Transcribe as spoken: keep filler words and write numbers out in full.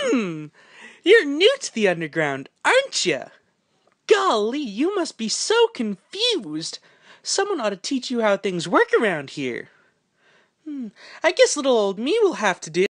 Hmm, you're new to the underground, aren't you? Golly, you must be so confused. Someone ought to teach you how things work around here. Hmm, I guess little old me will have to do.